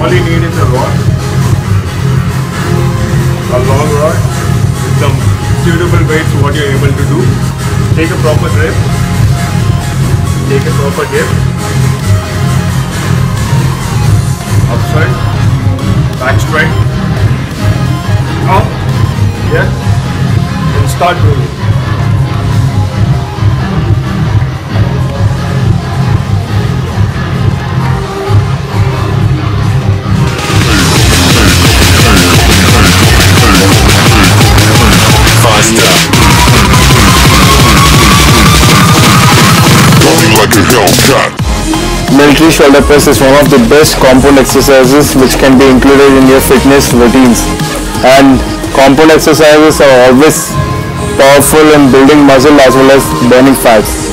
all you need is a rod, a long rod, with some suitable weights what you're able to do. Take a proper grip, take a proper dip, upside, back straight, up, yeah, and start moving. Military shoulder press is one of the best compound exercises which can be included in your fitness routines, and compound exercises are always powerful in building muscle as well as burning fats.